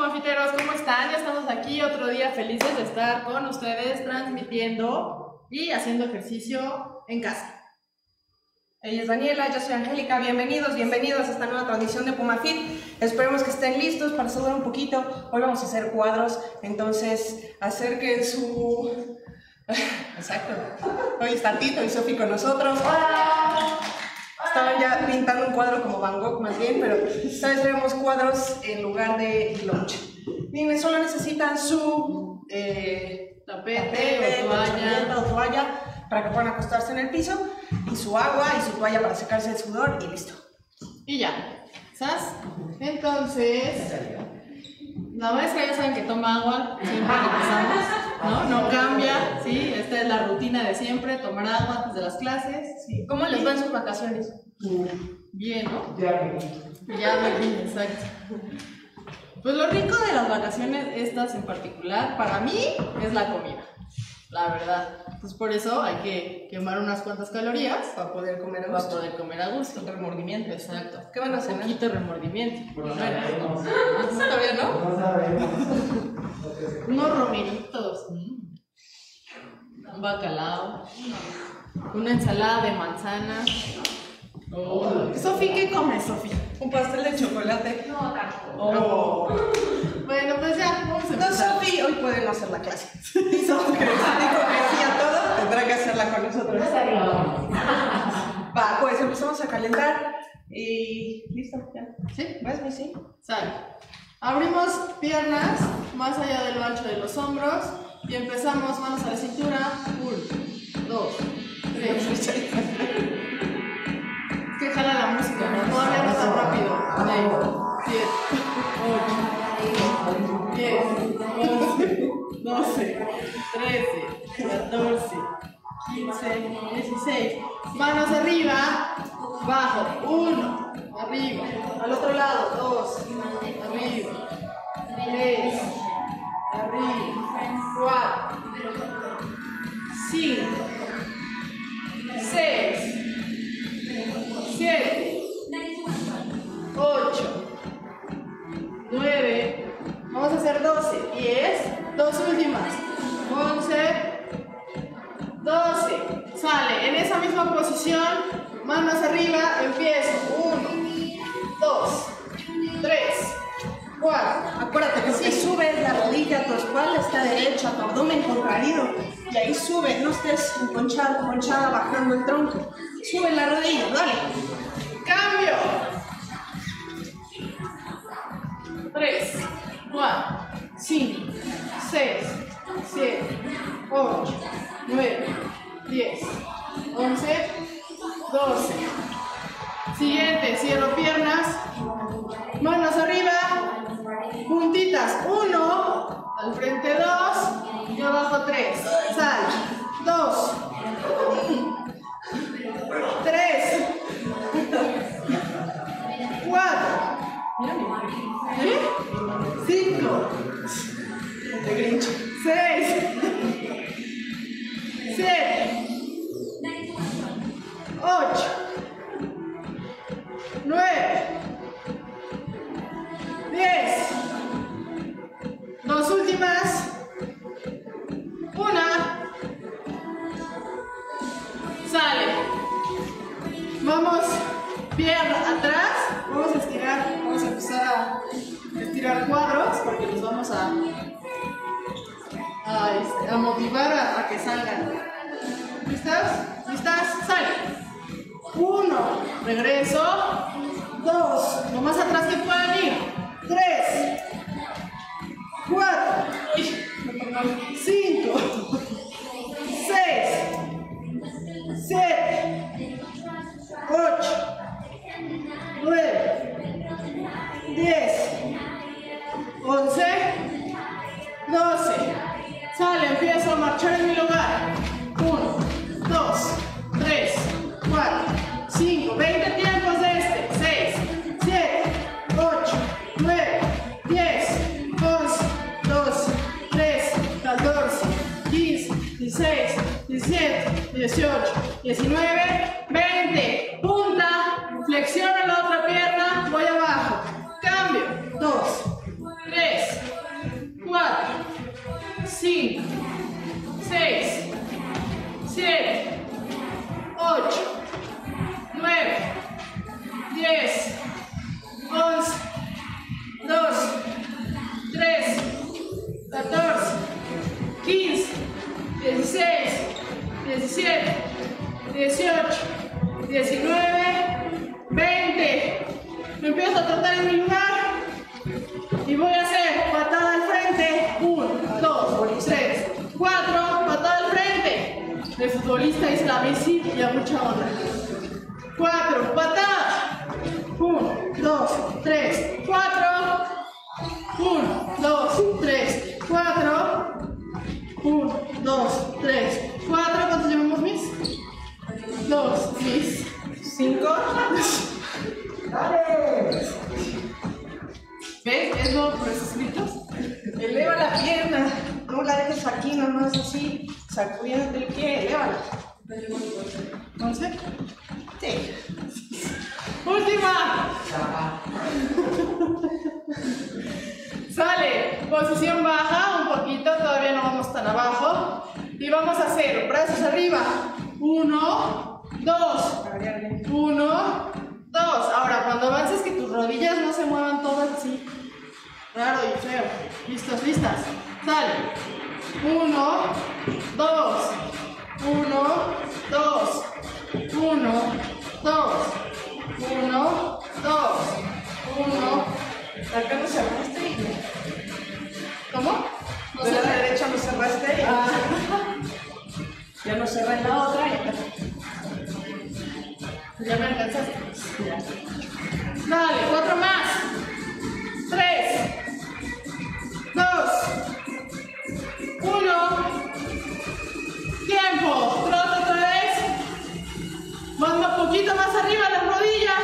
Pumafiteros, ¿cómo están? Ya estamos aquí otro día felices de estar con ustedes transmitiendo y haciendo ejercicio en casa. Ella es Daniela, yo soy Angélica, bienvenidos a esta nueva transmisión de PumaFit. Esperemos que estén listos para saludar un poquito. Hoy vamos a hacer cuadros, entonces acerquen su... Exacto. Hoy está Tito y Sofi con nosotros. ¡Hola! Estaban ya pintando un cuadro como Van Gogh más bien, pero esta vez tenemos cuadros en lugar de lunch. Bien, solo necesitan su tapete o toalla para que puedan acostarse en el piso, y su agua y su toalla para secarse el sudor y listo. Y ya, ¿sabes? Entonces, la maestra ya saben que toma agua siempre que empezamos, ¿no? No cambia, ¿sí? Esta es la rutina de siempre, tomar agua antes de las clases. Sí. ¿Cómo les van sus vacaciones? Bien, ¿no? Ya me vi, exacto. Pues lo rico de las vacaciones, estas en particular, para mí, es la comida. La verdad. Pues por eso hay que quemar unas cuantas calorías para poder comer a gusto. Para poder comer a gusto. Remordimiento. Exacto. ¿Qué van a hacer? Un poquito de remordimiento. Bueno, ¿Todavía no? No sabemos. Unos romeritos. Un bacalao. Una ensalada de manzana. Oh. Sofi, ¿qué comes, Sofi? Un pastel de chocolate. No, tampoco. Oh. Bueno, pues ya, vamos a empezar. No, Sofi, hoy pueden no hacer la clase. Y Sofi, que les dijo que sí a todo, tendrá que hacerla con nosotros. Va, pues empezamos a calentar y listo, ya. ¿Sí? ¿Vas, mi sí? Sale. Abrimos piernas más allá de lo ancho de los hombros y empezamos manos a la cintura. 1, 2, 3. Es que jala la música, ¿no? Todavía no tan rápido. 6, 7, 8, 10, 11, 12, 13, 14, 15, 16. Manos arriba, bajo. 1, arriba. Al otro lado, 2, arriba. 3, arriba. 4, 5, 6, 7, 8, 9, vamos a hacer 12, 10, dos últimas, 11, 12, sale, en esa misma posición, manos arriba, empiezo, 1, 2, 3, 4, Acuérdate que si subes la rodilla, tu espalda está derecha, tu abdomen contraído, y ahí sube, no estés enconchado, conchada, bajando el tronco. Sube la rodilla, dale. cambio, 3, 4, 5, 6, 7, 8, 9, 10, 11, 12. Siguiente, cierro piernas, manos arriba, puntitas, 1, al frente 2 y abajo 3. Sal, 2, 3, 4, 5, 6, 7, 8, 9, 10. Dos últimas. Una. Sale. Vamos pierna atrás. Vamos a estirar. Vamos a empezar a estirar cuadros porque los vamos a motivar a que salgan. ¿Listas? ¿Listas? Sale. 1. Regreso. 2. Lo más atrás que puedan ir. 3. 4. 5. 6. 7. 8. 9. 10. 11. 12. Sale, empiezo a marchar en mi lugar. 1, 2, 3, 4, 5. 20 tiempos de este. 6, 7, 8, 9, 10, 11, 12, 13, 14, 15, 16, 17, 18, 19, 20. Punta, flexiono la otra pierna, voy abajo. Cambio. 2, 3, 5, 6, 7, 8, 9, 10, 11, 12, 13, 14, 15, 16, 17, 18, 19, 20. Me empiezo a trotar en mi lugar y voy a hacer patada al frente. 1, 2, 3, 4, patada al frente. El futbolista hizo la bici y a mucha onda. 4, patada. 1, 2, 3, 4. 1, 2, 3, 4. 1, 2, 3, 4. ¿Cuántos llevamos, mis? 2, mis. 5. ¡Dale! ¿Ves? Es nuevo por esos gritos. Eleva la pierna. No la dejes aquí, nomás así. Sacudiéndote el pie. Elévala. 11. Sí. Última. Sale. Posición baja, un poquito. Todavía no vamos tan abajo. Y vamos a hacer brazos arriba. 1, 2. 1, 2. Ahora, cuando avances, que tus rodillas no se muevan todas así. Raro y feo. ¿Listos? ¿Listas? Sale. 1, 2. 1, 2. 1, 2. 1, 2. 1. Acá no cerraste. ¿Cómo? No De la sé. derecha no cerraste. Ya no cerré en la otra. Ya me alcanzaste. Ya. Dale, 4 más. 3, 2, 1. Tiempo. Trota otra vez. Manda un poquito más arriba las rodillas.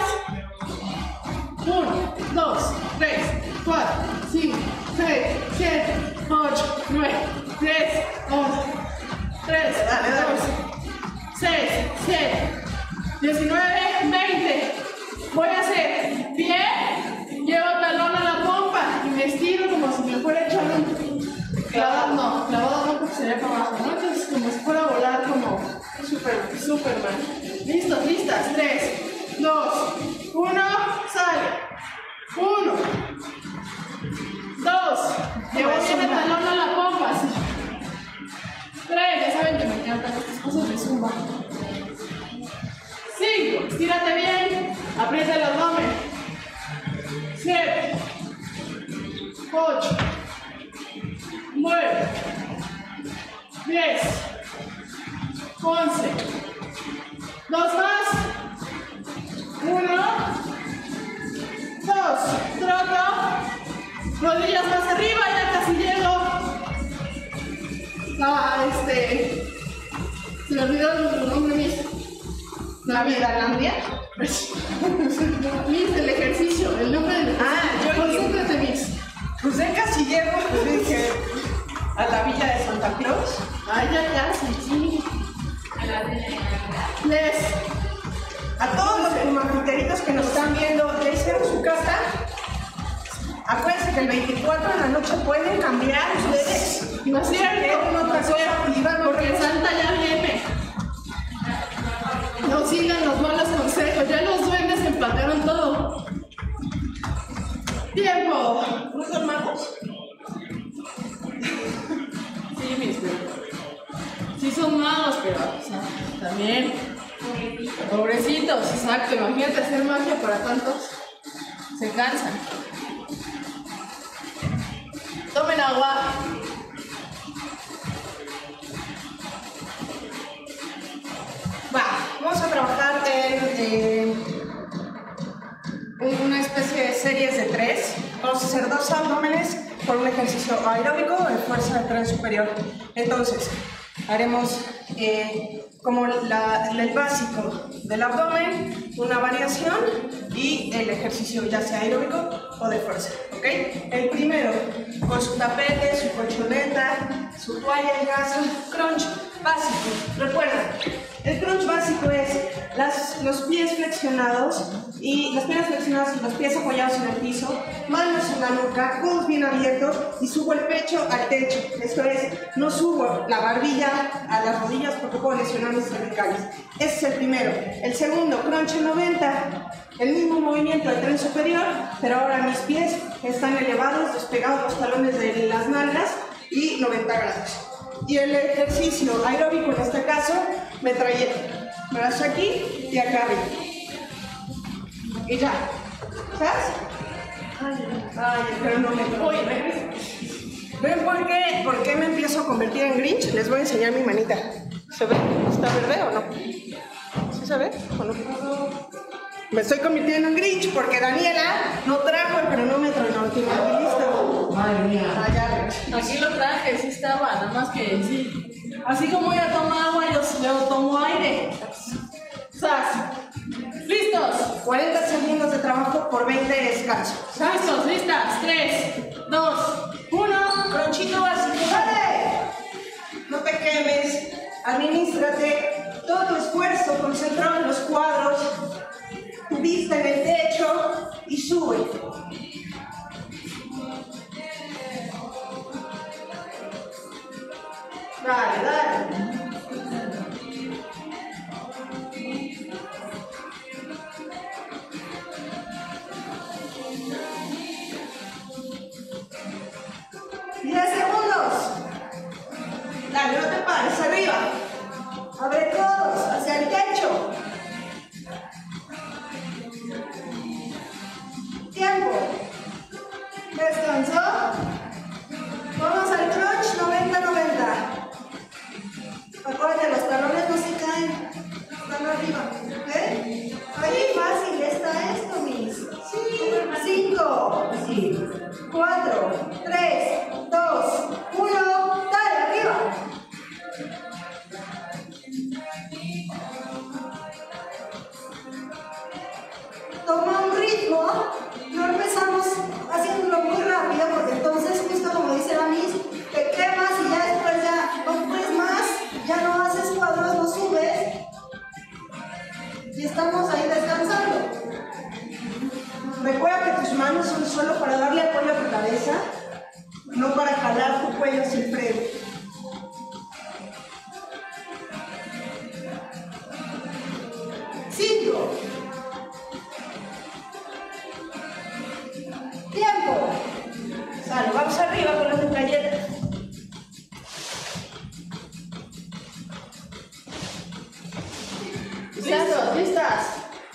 1, 2, 3, 4, 5, 6, 7, 8, 9, 10, 11, 13, 14, 6, 7, 19, 20. Voy a hacer pie, llevo talón a la pompa y me estiro como si me fuera a echar un clavado. No, clavado no porque sería para abajo, ¿no? Entonces como si fuera a volar como Superman. ¿Listos? ¿Listas? 3, 2, 1, sale. 1, 2, llevo bien el talón a la pompa, así. 3, ya saben que me encantan estas cosas de zumba. 5, estírate bien, aprieta el abdomen. 7, 8, 9, 10, 11, 2 más, 1, 2, troto, rodillas más arriba, ya casi llego. Se me olvidó el nombre mío. ¿Navidalandia? Miss, el ejercicio, el nombre del ejercicio. Concéntrate, Miss. Pues ya casi llego, pues dije, a la villa de Santa Claus. Ay, ya casi, sí. A todos los pumafiteritos que nos están viendo, ya hicieron su casa. Acuérdense que el 24 de la noche pueden cambiar ustedes. No es cierto, no otra cosa, porque Santa ya viene. No sigan los malos consejos, ya los duendes empacaron todo. ¡Tiempo! ¿No son magos? Sí, mis sí son magos, pero o sea, también pobrecitos, exacto. Imagínate hacer magia para tantos, se cansan. Tomen agua. Vamos a trabajar en una especie de series de 3. Vamos a hacer 2 abdómenes por un ejercicio aeróbico de fuerza de tren superior. Entonces, haremos como el básico del abdomen, una variación y el ejercicio ya sea aeróbico o de fuerza, ¿ok? El primero, con su tapete, su colchoneta, su toalla en casa, crunch básico. Recuerda, El crunch básico es los pies flexionados y las piernas flexionadas y los pies apoyados en el piso, manos en la nuca, codos bien abiertos y subo el pecho al techo. Esto es, no subo la barbilla a las rodillas porque puedo lesionar mis cervicales. Ese es el primero. El segundo, crunch en 90, el mismo movimiento del tren superior, pero ahora mis pies están elevados, despegados los talones de las nalgas y 90 grados. Y el ejercicio aeróbico en este caso, me trae brazo aquí y acá arriba. Y ya. ¿Sabes? Ay, el cronómetro. ¿Ven por qué me empiezo a convertir en Grinch? Les voy a enseñar mi manita. ¿Se ve? ¿Está verde o no? ¿Sí se ve o no? Me estoy convirtiendo en Grinch porque Daniela no trajo el cronómetro en la última lista. Madre mía. Aquí lo traje, sí estaba, nada más que sí. Así como ella toma agua, yo tomo aire. ¡Sas! ¿Listos? 40 segundos de trabajo por 20 de descanso. ¿Listos? ¿Listas? 3, 2, 1. Cronchito básico. ¡Sale! No te quemes. Administrate todo tu esfuerzo concentrado en los cuadros. Tu vista en el techo y sube. Dale, dale. Dale, no te pares, arriba. Abre todos hacia el techo. Tiempo. Descansó. Vamos al crunch 90-90. Acuérdate, los talones no se caen. Están arriba. ¿Eh? Ahí fácil está esto, mis. 5, 4, 3, 2, 1. Dale, arriba. Toma un ritmo, no empezamos haciéndolo muy rápido porque entonces justo como dice la Miss, te quemas y ya después ya no puedes más, ya no haces cuadros, no subes y estamos ahí descansando. Recuerda que tus manos son solo para darle apoyo a tu cabeza, no para jalar tu cuello hacia el frente. Tiempo. Sale, vamos arriba con las metralletas. ¿Listos? ¿Listas?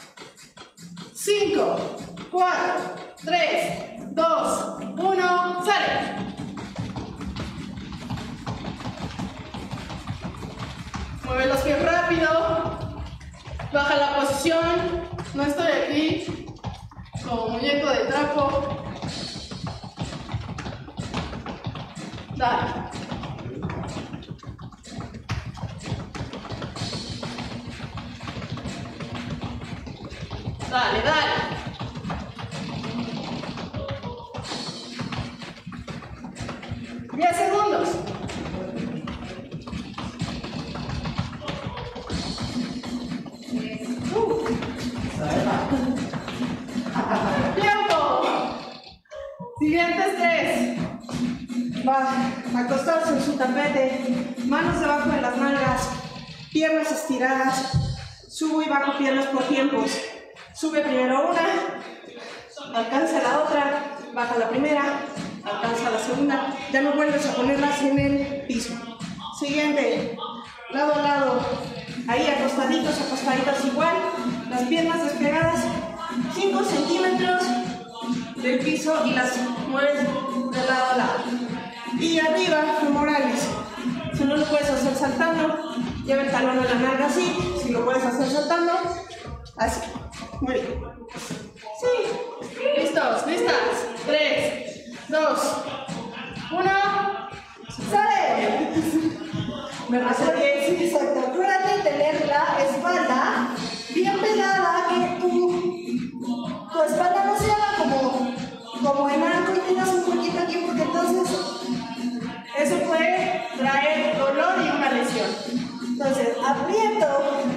5, 4, 3, 2, 1, sale. Mueve los pies rápido. Baja la posición. No estoy aquí como muñeco de trapo. Dale. Dale, dale. Segundos. Tiempo. Siguientes 3. Va a acostarse en su tapete, manos debajo de las nalgas, piernas estiradas, subo y bajo piernas por tiempos. Sube primero una, alcanza la otra, baja la primera, alcanza la segunda, ya no vuelves a ponerlas en el piso. Siguiente, lado a lado, ahí acostaditos igual, las piernas despegadas 5 centímetros del piso y las mueves de lado a lado. Y arriba, femorales. Si no lo puedes hacer saltando, lleva el talón a la nalga así. Si lo puedes hacer saltando, así. Muy bien. Sí. ¿Listos? ¿Listas? 3, 2, 1. ¡Sale! Me pasó bien, sí, exacto. Acuérdate de tener la espalda bien pegada, que tu espalda no se haga como en arco y tengas un poquito aquí, porque entonces eso puede traer dolor y una lesión. Entonces, aprieto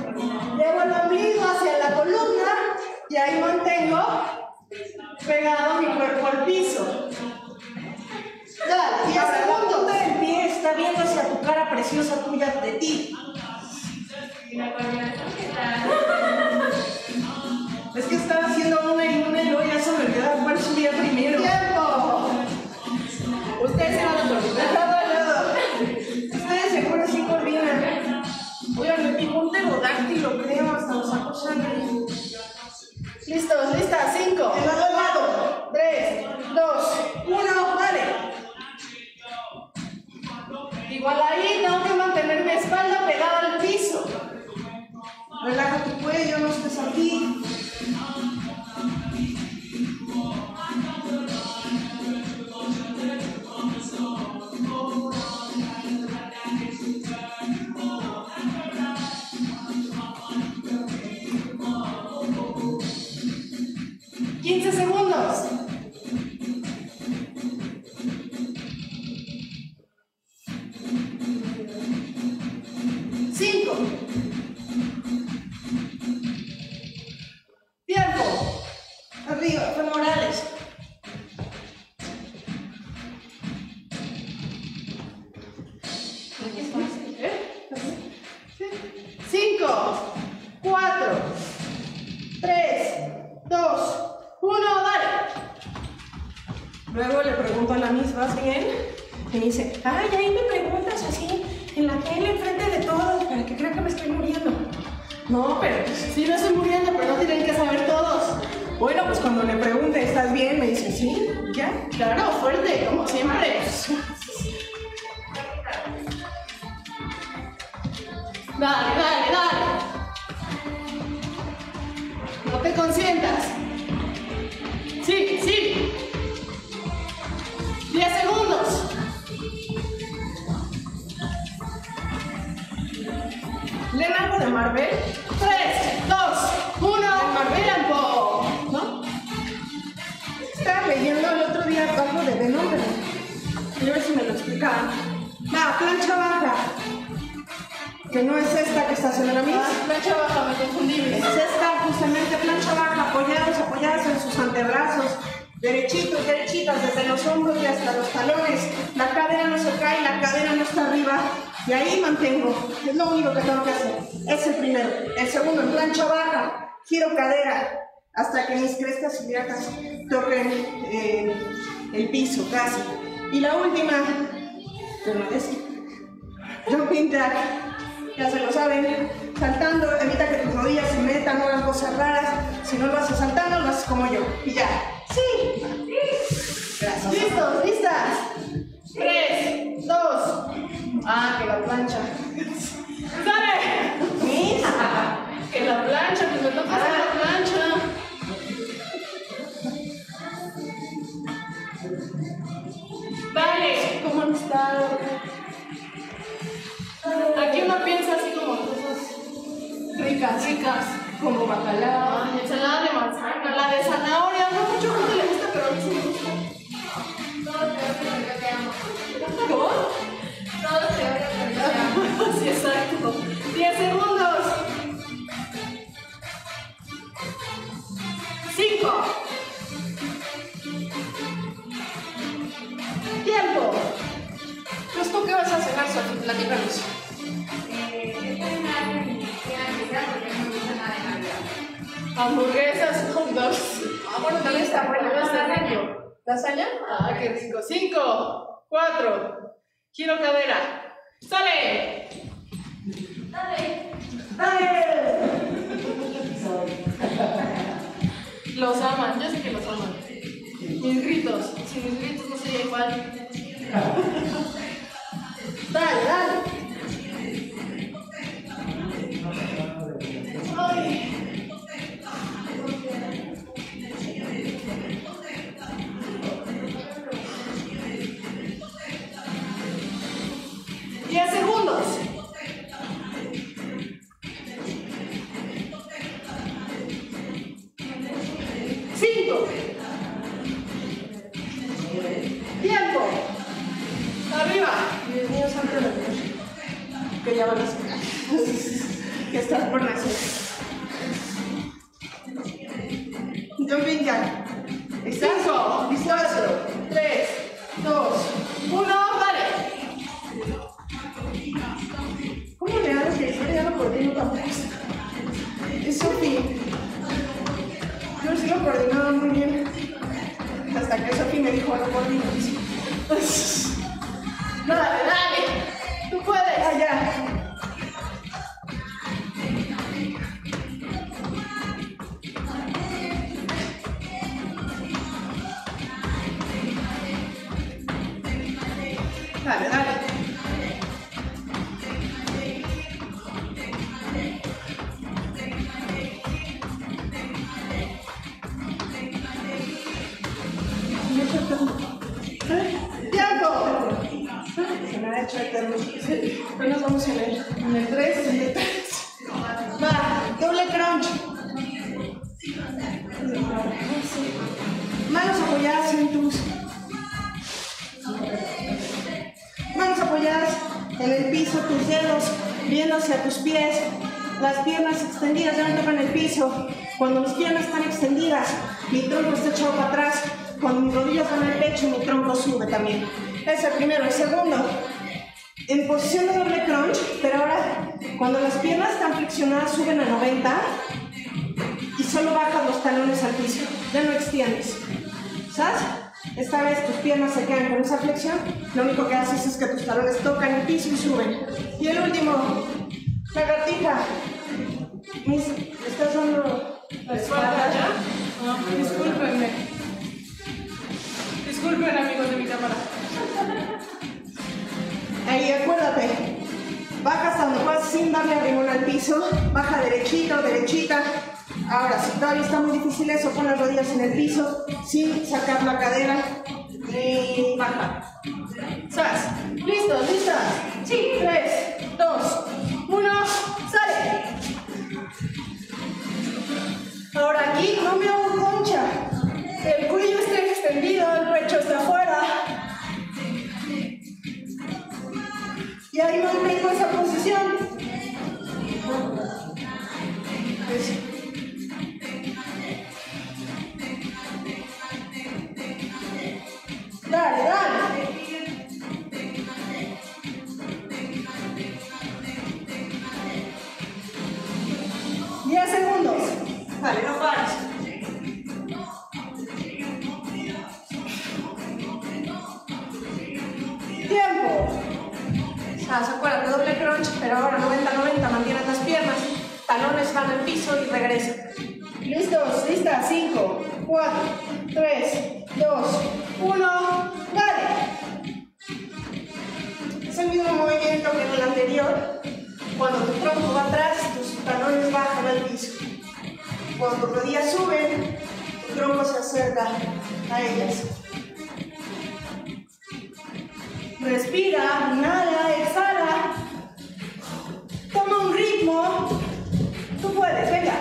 Y ahí mantengo pegado mi cuerpo al piso. Dale, 10 segundos. La punta del pie está viendo hacia tu cara preciosa tuya de ti. Es que estaba haciendo una y luego ya se me olvidó cuál subía primero. ¡Tiempo! Ustedes se van a coordinar. Ustedes seguro sí coordinan. Oigan, me picó un pterodáctilo, creo, hasta los sacos sangre. Listos, listas, 5. De lado a lado. 3, 2, 1, dale. Igual ahí tengo que mantener mi espalda pegada al piso. Relaja tu cuello, no estés aquí. Segundos. 5. Tiempo. Arriba, femorales. 5, 4, 3, 2, 1, dale. Luego le pregunto a la Miss, ¿vas bien? Y me dice, ay, ahí me preguntas así, en la tele, enfrente de todos, para que crean que me estoy muriendo. No, pero sí me estoy muriendo, pero no tienen que saber todos. Bueno, pues cuando le pregunte, ¿estás bien? Me dice, sí, ya. Claro, fuerte, como siempre. Dale, dale, dale. No te consientas. Sí, sí. 10 segundos. ¿Leen algo de Marvel? 3, 2, 1. Tiempo. ¿No? Estaba leyendo el otro día algo de Venom, pero a ver si me lo explicaban. La plancha baja. Que no es esta que está haciendo la misma. Plancha baja, me confundí. Es esta, justamente, plancha baja, apoyadas en sus antebrazos. Derechitos, derechitas, desde los hombros y hasta los talones. La cadera no se cae, la cadera no está arriba. Y ahí mantengo. Es lo único que tengo que hacer. Es el primero. El segundo, en plancha baja. Giro cadera hasta que mis crestas ilíacas toquen el piso, casi. Y la última, es jumping jack. Ya se lo saben. Saltando, evita que tus rodillas se metan, no hagan cosas raras. Si no lo haces saltando, lo haces como yo. Y ya. ¡Sí! Gracias. ¿Listos? ¿Listas? 3, 2. Ah, que la plancha. ¡Sale! ¿Mis? Que la plancha, pues me toca hacer la plancha. Dale. ¿Cómo han estado? Aquí uno piensa así como cosas ricas, como bacalao, ensalada de manzana, la de zanahoria, no mucho gente le gusta, pero a mí sí me gusta. Todo peor que yo te amo. ¿Cómo? Todo peor que yo te amo. Sí, exacto. 10 segundos. 5. Tiempo. Entonces, ¿tú qué vas a cenar, Sofi? Platícanos. Hamburguesas, hot dogs. Ah, bueno, también está buena. ¿Lasaña? Ah, qué rico. 5, 4. Giro cadera. ¡Sale! ¡Dale! ¡Dale! Los aman, yo sé que los aman. Mis gritos. Sin mis gritos no sería igual. Dale, dale. Ay. 10 segundos. 5. Tiempo. Arriba. Dios mío, santo de Dios. Que ya van a sacar. Que estás por nacer. Dale, dale. Tú puedes. Allá. Dale, dale. ¡Tiempo! Se me ha hecho eterno. Pero nos vamos en el 3. En el 3. Va, doble crunch. Manos apoyadas en tus... Manos apoyadas en el piso, tus dedos viendo hacia tus pies, las piernas extendidas, ya no tocan el piso. Cuando mis piernas están extendidas, mi tronco está echado para atrás. Cuando mis rodillas van al pecho, mi tronco sube también. Ese es el primero. El segundo, en posición de doble crunch, pero ahora cuando las piernas están flexionadas suben a 90 y solo bajas los talones al piso, ya no extiendes. ¿Sabes? Esta vez tus piernas se quedan con esa flexión, lo único que haces es que tus talones tocan el piso y suben. Y el último, lagartija. ¿Me estás dando ¿La espalda ya? No, discúlpenme. Disculpen, amigos de mi cámara. Ahí, acuérdate. Baja hasta donde puedas sin darle arrimón al piso. Baja derechita o derechita. Ahora, si todavía está muy difícil eso, pon las rodillas en el piso sin sacar la cadera. Y baja. ¿Sabes? ¿Listos? ¿Listas? Sí. 3, 2, 1, ¡sale! Ahora aquí no me hago concha. El cuello está extendido, el pecho está afuera. Y ahí mantengo esa posición. Dale, dale. 10 segundos. Dale, no pares. Tiempo. Acuérdate, doble crunch, pero ahora 90-90, mantienes las piernas, talones van al piso y regresan. ¿Listos? ¿Listas? 5, 4, 3, 2, 1, ¡dale! Es el mismo movimiento que en el anterior. Cuando tu tronco va atrás, tus talones bajan al piso. Cuando tus rodillas suben, tu tronco se acerca a ellas. Respira, inhala, exhala. Toma un ritmo. Tú puedes, venga.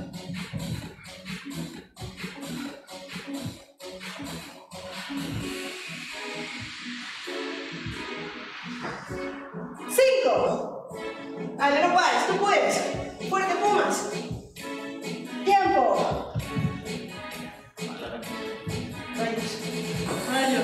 Dale, no pares, tú puedes. Fuerte, Pumas. Tiempo. Rayos,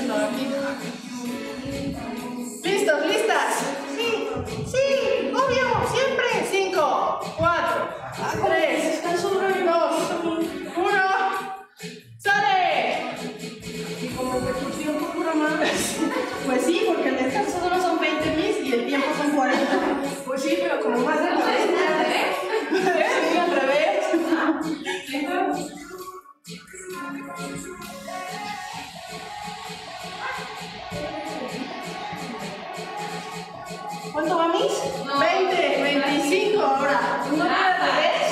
¿listos? ¿Listas? Sí, sí, obvio, siempre. 5, 4, 3, 2, 1, ¡sale! Y como que tu tiempo dura más. Pues sí, porque el descanso solo son 20 mis y el tiempo son 40. Pues sí, pero como más de 40. Sí, al revés. ¿Cuánto va mis? 20, 25 ahora. ¿No al revés?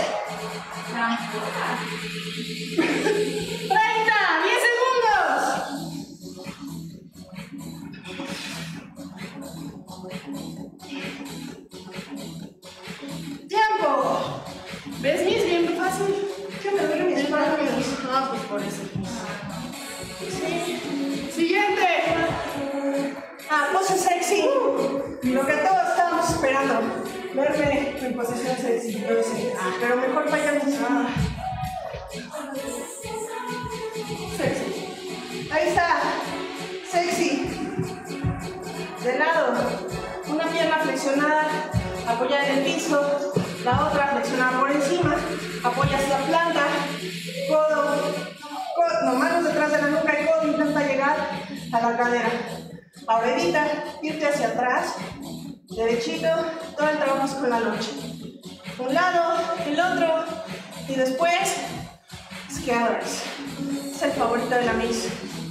30, 10 segundos. ¡Tiempo! ¿Ves, Miss? Bien fácil. ¿Qué me duele mis manos? Ah, pues por eso. Sí. Siguiente. Pose sexy. Lo que todos estábamos esperando. Verme en posición sexy. Yo sé. Pero mejor vayamos a... Sexy. Ahí está. Sexy. De lado. Una pierna flexionada, apoyada en el piso. La otra flexionada por encima. Apoyas la planta. Codo. No, manos detrás de la nuca y codo. Intenta llegar a la cadera. Ahora evita irte hacia atrás, derechito, todo el trabajo es con la loncha. Un lado, el otro, y después, esquiadores. Es el favorito de la Miss.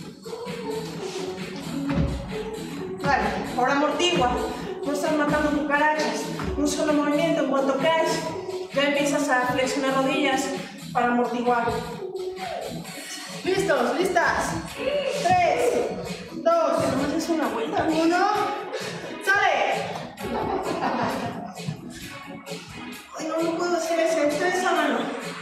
Vale, ahora amortigua. No estás matando cucarachas. Un solo movimiento, en cuanto caes, ya empiezas a flexionar rodillas para amortiguar. ¿Listos? ¿Listas? 3, 2, nomás es una vuelta. 1, ¡sale! Ay, no puedo hacer eso. Ustedes háganlo.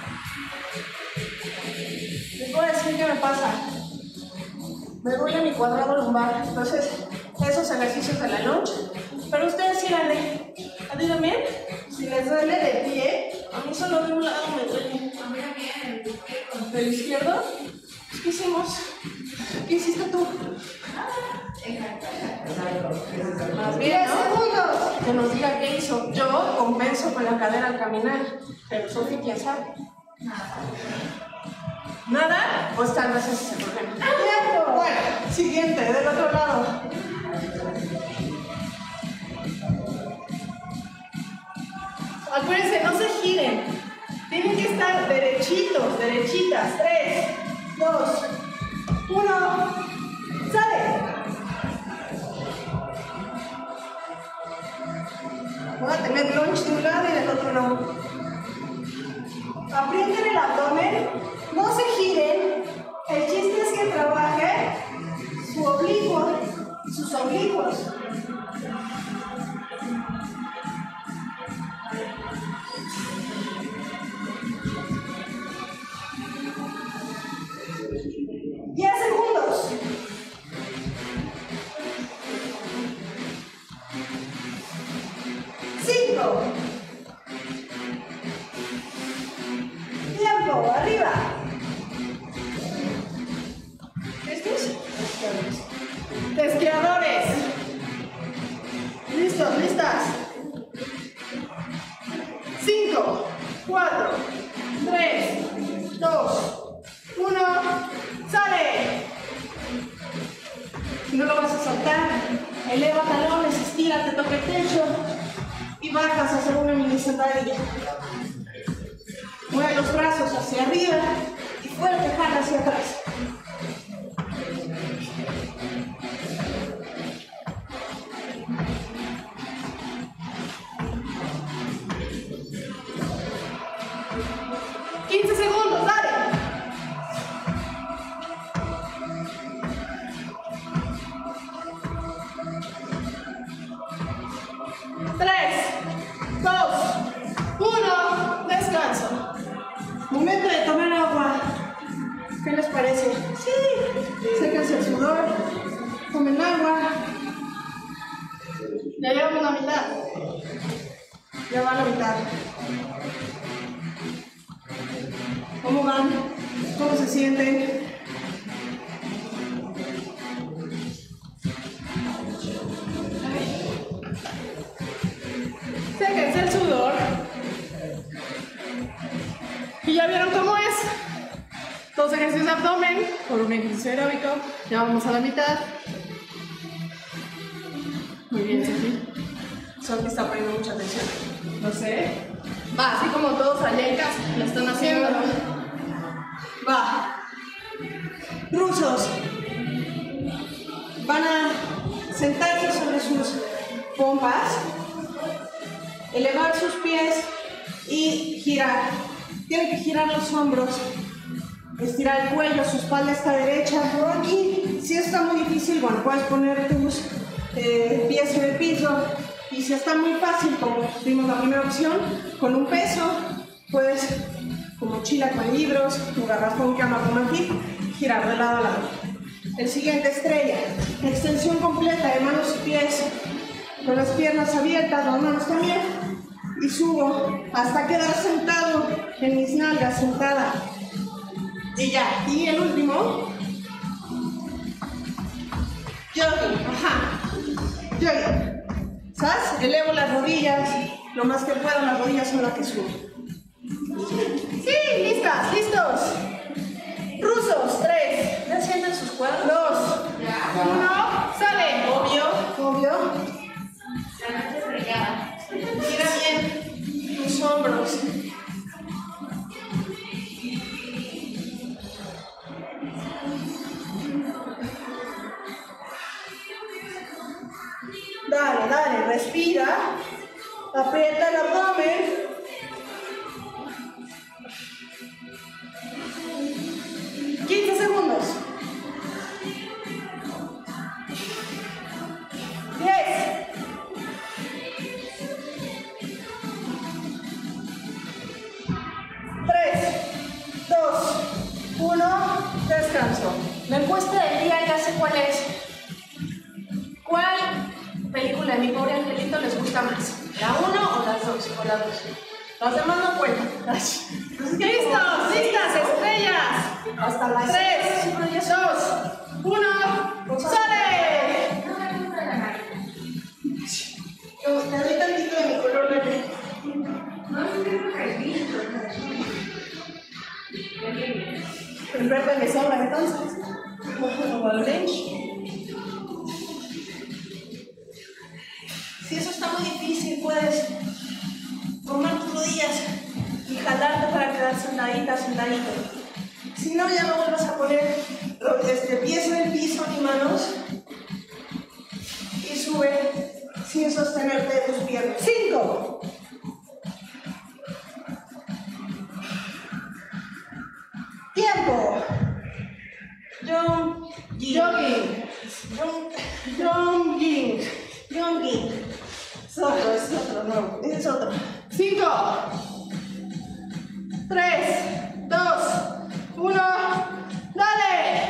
Les voy a decir qué me pasa. Me duele mi cuadrado lumbar. Entonces, esos ejercicios de la noche. Pero ustedes síganle. ¿A ti también? Si les duele de pie, a mí solo de un lado me duele. A mí también, ¿Del izquierdo? ¿Qué hicimos? ¿Qué hiciste tú? Más bien, ¿no? Que nos diga qué hizo. Yo compenso con la cadera al caminar, pero Sofi, ¿quién sabe? ¿Nada? Pues tal vez ese es el problema. Bueno, siguiente, del otro lado. Acuérdense, no se giren. Tienen que estar derechitos, derechitas. 3, 2, 1, ¡sale! Voy a tener lunge de un lado y del otro no. Aprieten el abdomen, no se giren. El chiste es que trabaje su oblicuo y sus oblicuos. Tiempo, arriba. ¿Listos? Esquiadores. ¿Listos? ¿Listas? 5, 4, 3, 2, 1, ¡sale! No lo vas a soltar. Eleva talones, estírate, toca el techo y bajas a hacer una mini sentadilla. Mueve los brazos hacia arriba y fuerte jala hacia atrás. ¡15 segundos! ¡Dale! Momento de tomar agua. ¿Qué les parece? Sí. Séquense el sudor. Tomen agua. Ya llevamos la mitad. Ya va la mitad. ¿Cómo van? ¿Cómo se sienten? Séquense el sudor. Y ya vieron cómo es. 2 ejercicios de abdomen por un ejercicio aeróbico. Ya vamos a la mitad. Muy bien, Sofi. Sofi está poniendo mucha atención. No sé. Va, así como todos allá en casa lo están haciendo. Va. Rusos. Van a sentarse sobre sus pompas, elevar sus pies y girar. Tienen que girar los hombros, estirar el cuello, su espalda está derecha. Por aquí, si está muy difícil, bueno, puedes poner tus pies en el piso. Y si está muy fácil, como vimos la primera opción, con un peso, puedes, con mochila con libros, tu garrafón que ama como aquí, girar de lado a lado. El siguiente, estrella. Extensión completa de manos y pies, con las piernas abiertas, las manos también. Y subo hasta quedar sentado en mis nalgas, sentada. Y ya. Y el último. Jogging. Ajá. Jogging. ¿Sabes? Elevo las rodillas. Lo más que puedo, las rodillas son las que subo. Sí, listas, listos. Rusos, 3. ¿Ya sienten sus cuadros? 2, 1, sale. Dale, dale, respira. Aprieta el abdomen. 15 segundos. 10. 3, 2, 1, descanso. La encuesta del día ya sé cuál es. ¿Cuál película de Mi Pobre Angelito les gusta más? ¿La 1 o las 2? O la 2. Las demás no cuentan. ¡Listos! ¡Listas! ¡Estrellas! Hasta las 3, 2, 1, ¡sale! Te doy tantito de mi color verde. El verde me sobra entonces. Si eso está muy difícil, puedes tomar tus rodillas y jalarte para quedar sentadita, sentadito. Si no, ya no vuelvas a poner pies en el piso ni manos. Y sube sin sostenerte de tus piernas. 5. Tiempo. Jogging. Es otro nuevo. Ese es otro. 5, 3, 2, 1, ¡dale!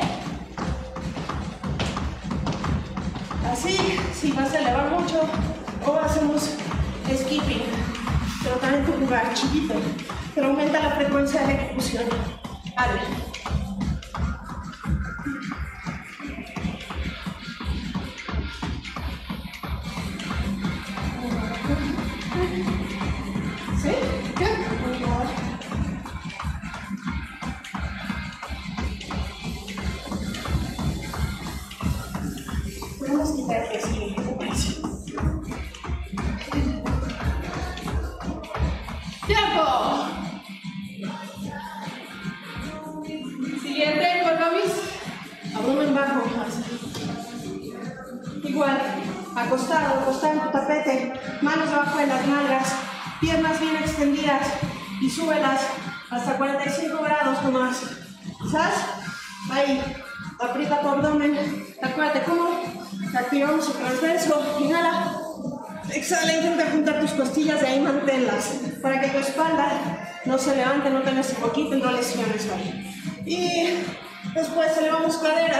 Así, si vas a elevar mucho, o hacemos skipping, pero también tu jugar chiquito, pero aumenta la frecuencia de ejecución. Dale. ¿Sí? ¿Qué? Podemos quitar el sí. ¡Tiempo! Siguiente, Colombis. Abdomen bajo. Igual, acostado en tu tapete, manos debajo de las nalgas, piernas bien extendidas y súbelas hasta 45 grados nomás. ¿Sabes? Ahí, aprieta tu abdomen. Acuérdate cómo activamos el transverso. Inhala. Exhala, intenta juntar tus costillas y ahí manténlas para que tu espalda no se levante, no tengas un poquito y no lesiones ahí. Y después elevamos cadera.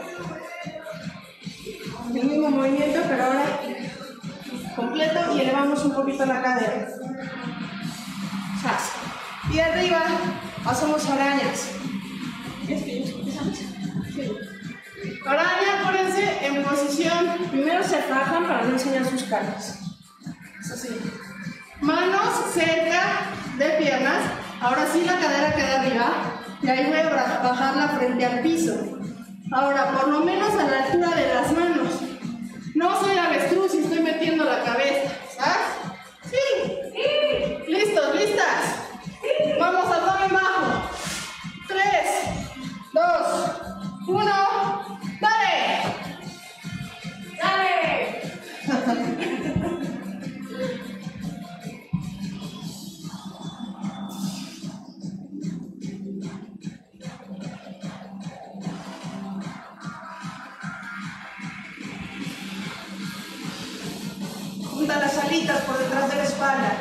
El mismo movimiento, pero ahora completo y elevamos un poquito la cadera. ¡Zas! Y arriba hacemos arañas. ¿Quieres que yo empezamos? Sí. Araña, acuérdense, en posición. Primero se fajan para no enseñar sus caras. Es así. Manos cerca de piernas. Ahora sí la cadera queda arriba. Y ahí voy a bajarla frente al piso. Ahora, por lo menos a la altura de las manos. No soy avestruz y estoy metiendo la cabeza. ¿Sabes? Sí. Sí. ¿Listos? ¿Listas? Sí. Vamos, abdomen bajo. 3, 2, 1. ¡Dale! ¡Dale! Junta las alitas por detrás de la espalda.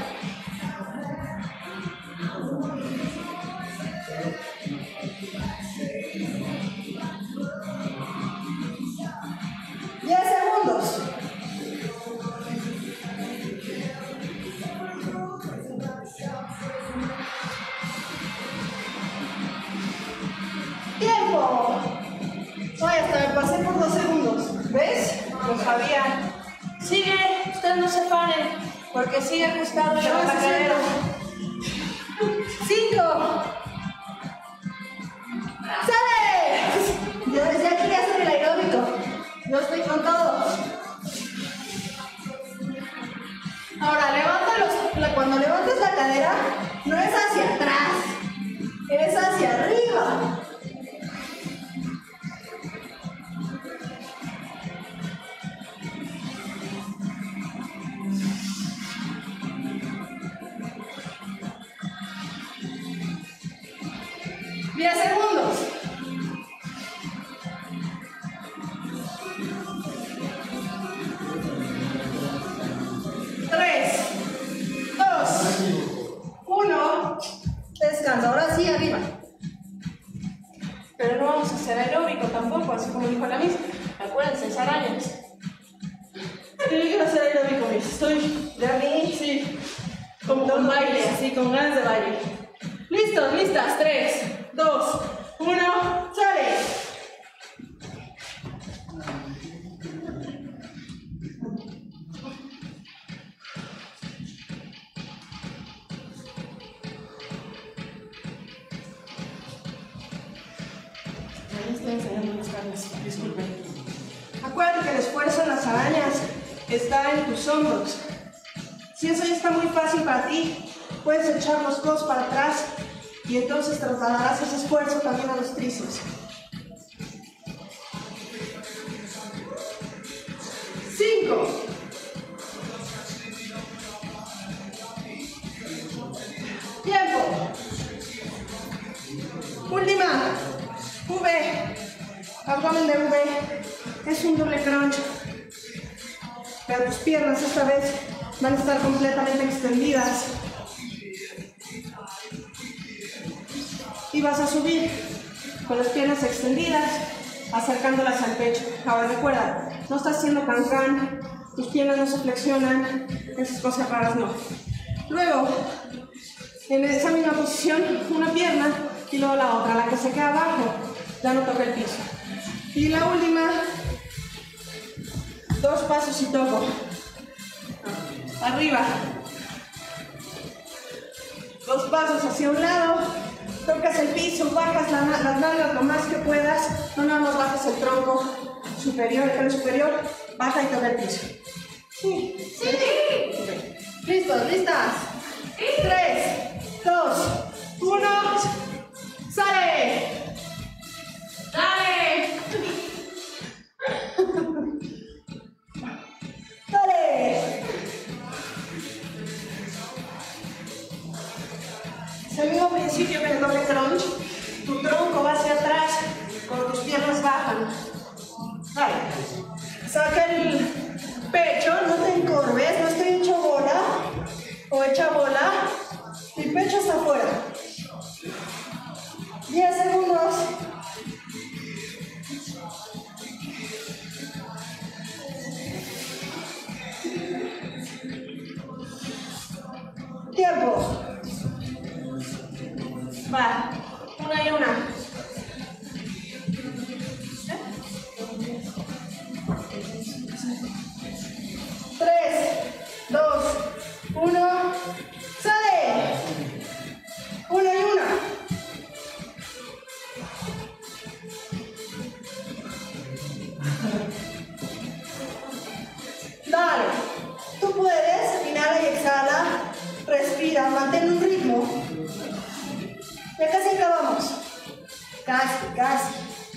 Lo sabía. Sigue, ustedes no se paren, porque sigue ajustado la cadera. 5. ¡Sale! Yo desde aquí hacer el aeróbico. Yo estoy con todo. Ahora, cuando levantes la cadera, no es hacia atrás, es hacia arriba. bañas. Yo quiero hacer aeróbico, mis. Estoy de a mí, sí. Como con baile, así, con ganas de baile. ¿Listos? ¿Listas? 3, 2, 1, ¡sale! Estoy enseñando las carnes, disculpen. Acuérdate que el esfuerzo en las arañas está en tus hombros. Si eso ya está muy fácil para ti, puedes echar los codos para atrás y entonces trasladarás ese esfuerzo también a los tríceps. 5. Tiempo. Última. V. Abdomen de V. Es un doble crunch. Pero tus piernas esta vez van a estar completamente extendidas. Y vas a subir con las piernas extendidas, acercándolas al pecho. Ahora recuerda, no estás haciendo can-can, tus piernas no se flexionan, esas cosas raras no. Luego, en esa misma posición, una pierna y luego la otra, la que se queda abajo, ya no toca el piso. Y la última, 2 pasos y toco. Arriba. 2 pasos hacia un lado, tocas el piso, bajas las nalgas lo más que puedas, no nada más bajas el tronco superior, el pelo superior, baja y toca el piso. Sí. Sí. Okay. ¿Listos? ¿Listas? 3, 2, 1, ¡sale! ¡Dale! ¡Dale! Es el mismo principio que el doble crunch. Tu tronco va hacia atrás cuando tus piernas bajan. Dale. Saca el pecho, no te encorves, no estoy hecho bola o hecha bola. El pecho está afuera. 10 segundos. Tiempo. Va. Una y una. 3, 2, 1. ¡Sale! Una y una. Dale. Tú puedes, inhala y exhala. Respira, mantén un ritmo. Ya casi acabamos. Casi.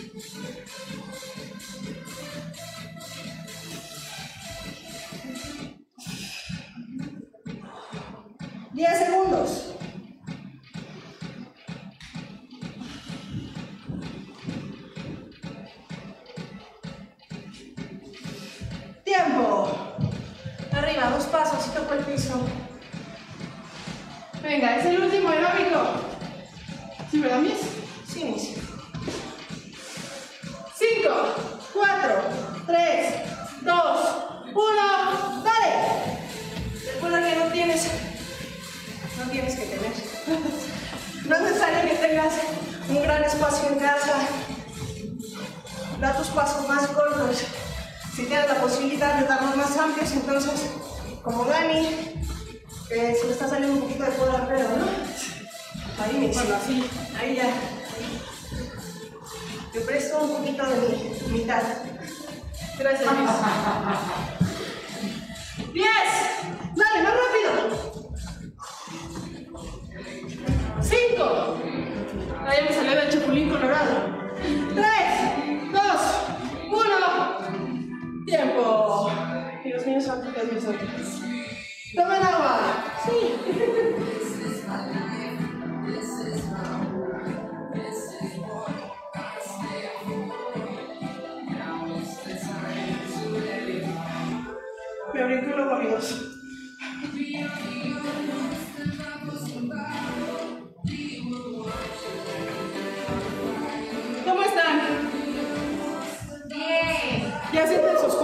10 segundos. Tiempo. Arriba, 2 pasos y toco el piso. Venga, es el último aeróbico. ¿Sí, verdad, Miss? Sí, Miss. 5, 4, 3, 2, 1, ¡dale! Recuerda que no tienes que tener. No es necesario que tengas un gran espacio en casa. Da tus pasos más cortos. Si tienes la posibilidad de darlos más amplios, entonces, como Dani, que se le está saliendo un poquito de poder al pelo, ¿no? Ahí me bueno, así, ahí ya. Te presto un poquito de mi mitad. Gracias, Luis. 10. Dale, más rápido. 5. Ahí me salió el chapulín colorado. 3, 2, 1. Tiempo. Dios mío santo, Dios mío santo. Tomen agua. Sí. Me abrió los amigos. ¿Cómo están? Bien. ¿Ya sienten sus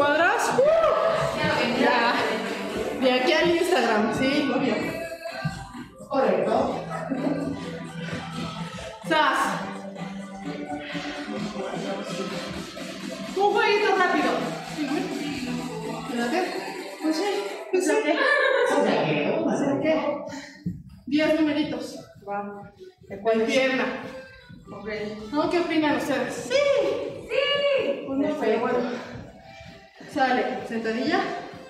perdón, sí, obvio. Correcto. ¡Sas! Un jueguito rápido. Espérate. Pues sí. ¿Qué? 10 numeritos. En pierna. Okay. ¿No? ¿Qué opinan ustedes? ¡Sí! ¡Sí! Perfecto. Bueno. Sale. Sentadilla.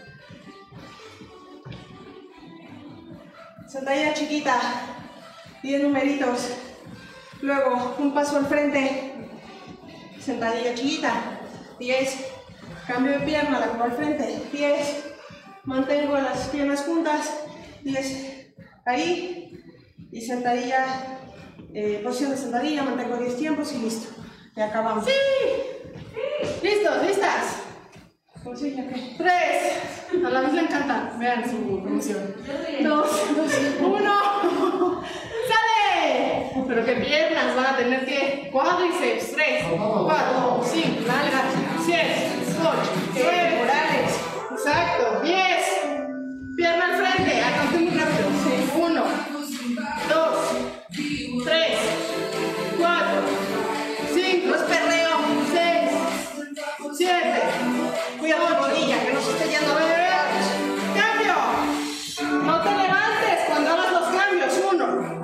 Sentadilla chiquita. 10 numeritos. Luego, un paso al frente. Sentadilla chiquita. 10. Cambio de pierna, la pongo al frente. 10. Mantengo las piernas juntas. 10. Ahí. Y sentadilla. Posición de sentadilla. Mantengo 10 tiempos y listo. Ya acabamos. ¡Sí! ¡Sí! ¿Listos? ¿Listas? Pues sí, ya que. 3. A la vez le encanta. Vean su promoción. 2, 1. ¡Sale! Pero qué piernas van a tener que. Cuádriceps. 3, 4, 5, nalgas. 7, 8, 9. Morales. Exacto. 10. Pierna al frente. Acá muy rápido. 1, 2, 3, 4, 5. No es perreo. 6, 7. Cuida tu rodilla, que no se esté yendo a ver. ¡Cambio! No te levantes cuando hagas los cambios. 1,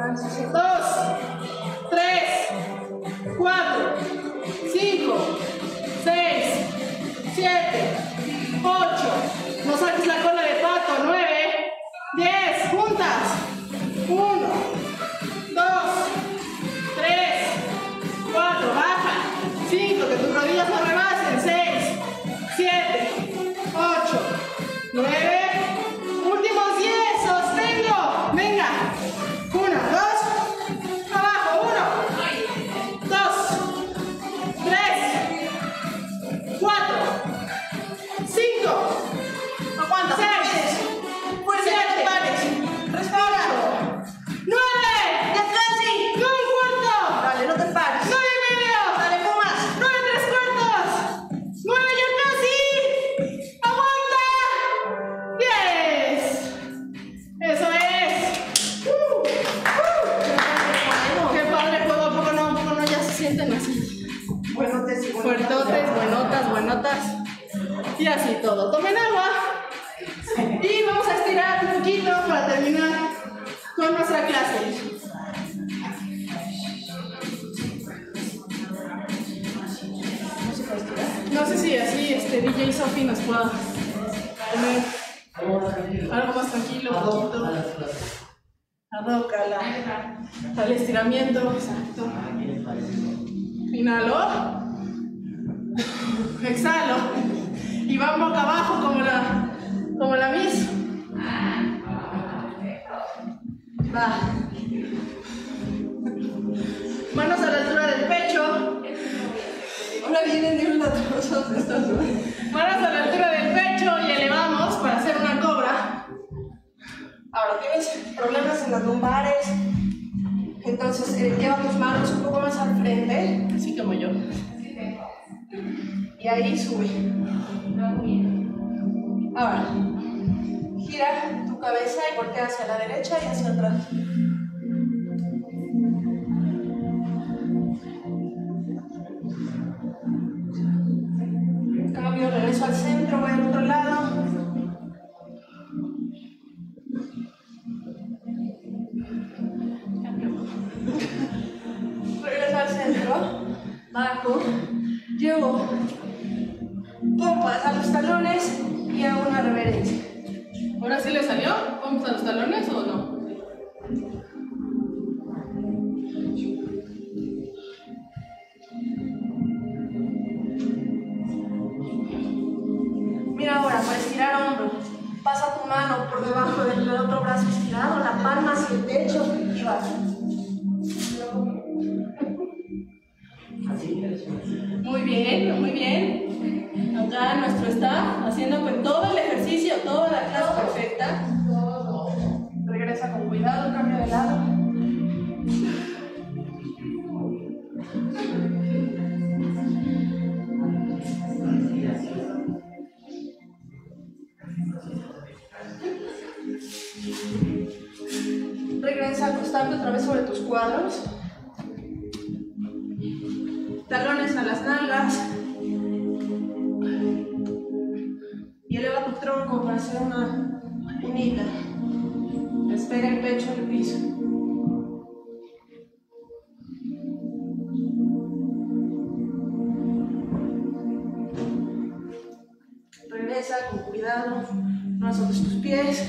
2, 3, 4, 5, 6, 7, 8. No saques la cola de pato. 9, 10. Juntas. 1, 2, 3, 4. Baja. 5. Que tus rodillas no rebasen. 6, 7, 8, 9. Últimos 10. Sostengo. Venga. 1, 2. Abajo. 1, 2, 3, 4, 5. Aguanta, 6, fuerza, 7, pares. Respira. 9. Ya casi. 9 cuartos. Dale, no te pares. 9 y medio. Dale, fumas. 9 3 cuartos. 9 ya casi. Aguanta. 10. Eso es. Qué padre, poco a poco no, ya se sienten así. Buenotes y Fuertotes, buenotas, buenotas. Y así todo. Tomen agua. Y vamos a estirar un poquito para terminar con nuestra clase. No sé si así DJ Sophie nos pueda poner algo más tranquilo, un poquito. Al estiramiento, exacto. Inhalo. Exhalo. Y van boca abajo como la Miss. Va. Manos a la altura del pecho. Ahora vienen de un latrosos estos. Manos a la altura del pecho y elevamos para hacer una cobra. Ahora tienes problemas en las lumbares. Entonces lleva tus manos un poco más al frente. Así como yo. Y ahí sube. Ahora, gira tu cabeza y voltea hacia la derecha y hacia atrás. Cambio, regreso al centro, voy al otro lado. Regreso al centro, bajo, llevo pompas a los talones y hago una reverencia. ¿Ahora sí le salió? ¿Vamos a los talones o no? Mira ahora, para estirar hombro, pasa tu mano por debajo del otro brazo estirado, la palma hacia el techo y baja. Muy bien, muy bien. Acá nuestro está haciendo con todo el ejercicio, toda la clase perfecta. Regresa con cuidado, cambio de lado. recostarte otra vez sobre tus cuadros. Talones a las nalgas. Y eleva tu tronco para hacer una unita. Despega el pecho del piso. Regresa con cuidado, no azotes tus pies.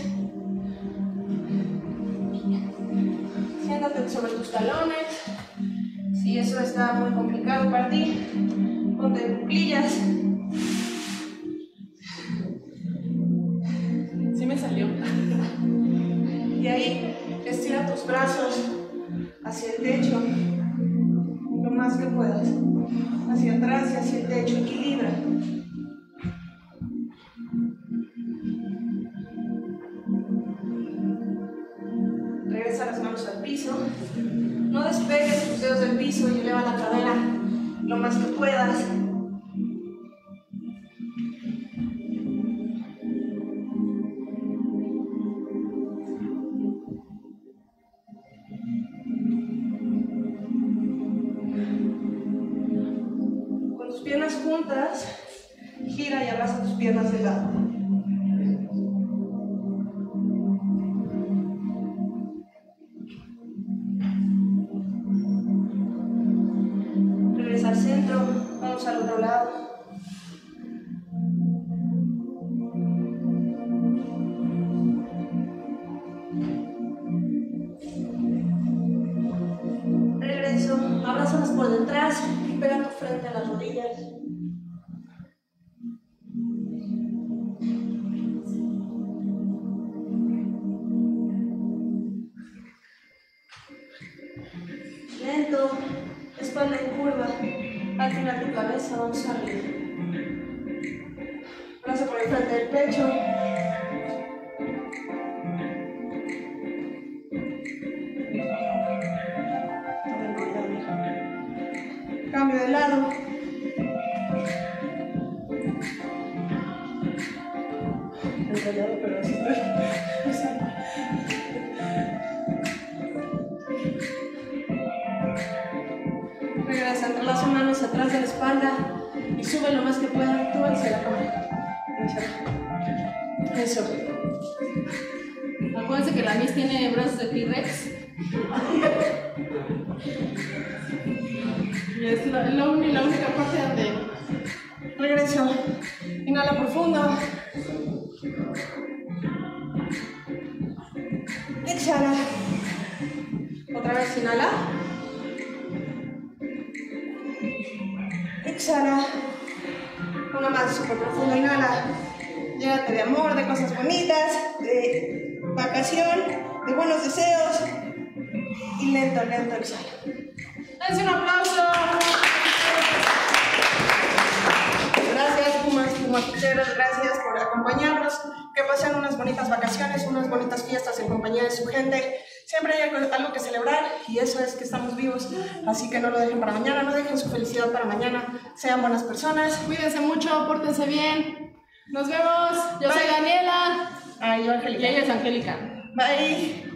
Siéntate sobre tus talones. Si eso está muy complicado para ti, ponte en cuclillas. Sí me salió. Y ahí estira tus brazos hacia el techo lo más que puedas. Hacia atrás y hacia el techo. Equilibra. Regresa las manos al piso. No despegues tus dedos del piso y eleva la cadera lo más que puedas. Con tus piernas juntas, gira y abraza tus piernas de lado. Regresa al centro, vamos al otro lado. Regreso, abrázalas por detrás y pega tu frente a las rodillas. Lento, espalda en curva, al girar tu cabeza vamos arriba. Brazo por el frente del pecho. Cambio de lado. Enrollado, pero así estoy. Regresa, entrelaza manos atrás de la espalda y sube lo más que pueda, tú hacia la cama. Eso. Acuérdense que la Miss tiene brazos de T-Rex. Y es la única parte donde... Regreso. Inhala profundo. Exhala. Otra vez inhala. Exhala. Una más súper profunda. Inhala. Llénate de amor, de cosas bonitas, de vacación, de buenos deseos. Y lento, lento exhala. ¡Dense un aplauso! Gracias, Pumaficheros, gracias por acompañarnos. Que pasen unas bonitas vacaciones, unas bonitas fiestas en compañía de su gente. Siempre hay algo que celebrar y eso es que estamos vivos. Así que no lo dejen para mañana, no dejen su felicidad para mañana. Sean buenas personas. Cuídense mucho, pórtense bien. Nos vemos. Yo soy Daniela. Yo Angélica. Y ella es Angélica. Bye.